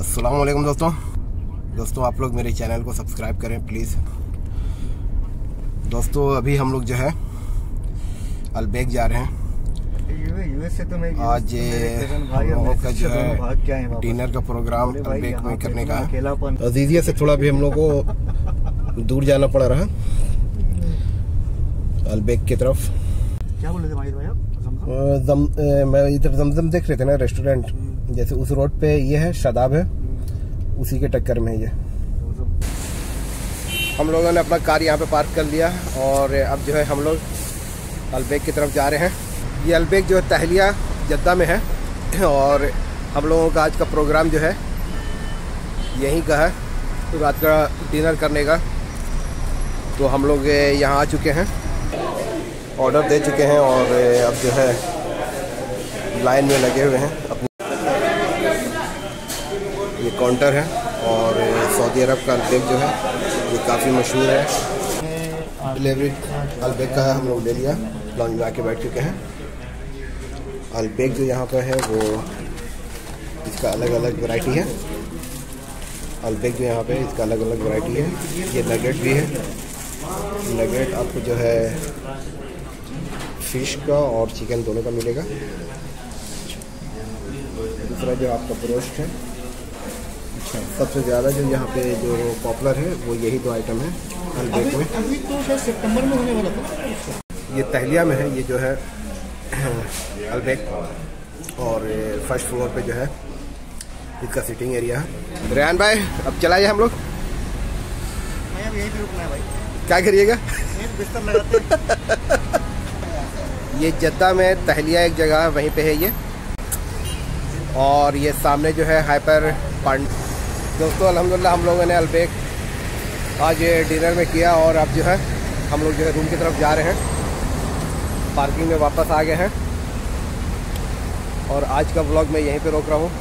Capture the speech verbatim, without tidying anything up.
अस्सलाम वालेकुम दोस्तों दोस्तों आप लोग मेरे चैनल को सब्सक्राइब करें प्लीज़। दोस्तों अभी हम लोग जो है अल्बेक जा रहे हैं। यूएस से तो मैं आज हम लोगों का जो है डिनर का प्रोग्राम अल्बेक में करने का है। अजीजिया से थोड़ा भी हम लोग को दूर जाना पड़ रहा है अल्बेक की तरफ। क्या बोल रहे थे भाई आप? जम, मैं इधर जमजम देख रहे थे ना रेस्टोरेंट, जैसे उस रोड पे ये है शादाब है, उसी के टक्कर में ये हम लोगों ने अपना कार यहाँ पे पार्क कर लिया और अब जो है हम लोग अल्बेक की तरफ जा रहे हैं। ये अल्बेक जो है तहलिया जद्दा में है और हम लोगों का आज का प्रोग्राम जो है यहीं का है, तो रात का डिनर करने का। तो हम लोग यहाँ आ चुके हैं, ऑर्डर दे चुके हैं और अब जो है लाइन में लगे हुए हैं। अपनी ये काउंटर है और सऊदी अरब का अल्बेक जो है ये काफ़ी मशहूर है। डिलीवरी अल्बेक का है, हम लोग ले लिया, लॉन्च में आके बैठ चुके हैं। अल्बेक जो यहाँ पर है वो इसका अलग अलग वैरायटी है। अल्बेक जो यहाँ पे इसका अलग अलग वैरायटी है। ये नगेट भी है, नगेट आपको जो है फिश का और चिकन दोनों का मिलेगा। दूसरा जो आपका ब्रोस्ट है, सबसे ज़्यादा जो यहाँ पे जो पॉपुलर है वो यही दो आइटम है अल्बेक में। अभी तो शायद सितंबर में होने वाला था। ये तहलिया में है, ये जो है अल्बेक और फर्स्ट फ्लोर पे जो है इसका सिटिंग एरिया है। रेहान भाई अब चलाइए हम लोग। मैं अब यहीं पे रुकना है भाई। क्या करिएगा? बिस्तर लगाते ये जद्दा में तहलिया एक जगह है, वहीं पे है ये। और ये सामने जो है हाइपर पांड। दोस्तों अल्हम्दुलिल्लाह हम लोगों ने अल्बेक आज डिनर में किया और अब जो है हम लोग जो है रूम की तरफ जा रहे हैं। पार्किंग में वापस आ गए हैं और आज का व्लॉग मैं यहीं पे रोक रहा हूँ।